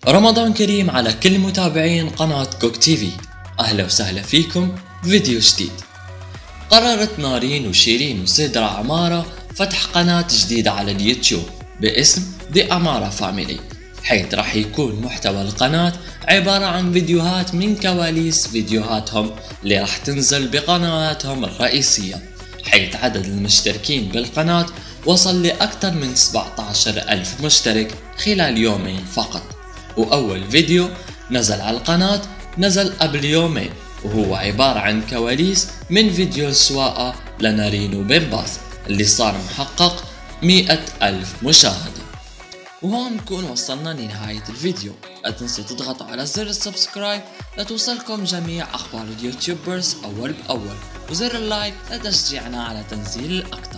رمضان كريم على كل متابعين قناة كوك تيفي. أهلا وسهلا فيكم فيديو جديد. قررت نارين وشيرين وسدرة عمارة فتح قناة جديدة على اليوتيوب باسم The Amara Family، حيث راح يكون محتوى القناة عبارة عن فيديوهات من كواليس فيديوهاتهم اللي راح تنزل بقنواتهم الرئيسية، حيث عدد المشتركين بالقناة وصل لأكثر من 17,000 مشترك خلال يومين فقط. وأول فيديو نزل على القناة نزل قبل يومين، وهو عبارة عن كواليس من فيديو السواقة لنارين وبن باز اللي صار محقق 100,000 مشاهدة. وهون نكون وصلنا لنهاية الفيديو. لا تنسوا تضغطوا على زر السبسكرايب لتوصلكم جميع أخبار اليوتيوبرز أول بأول، وزر اللايك لتشجيعنا على تنزيل الأكثر.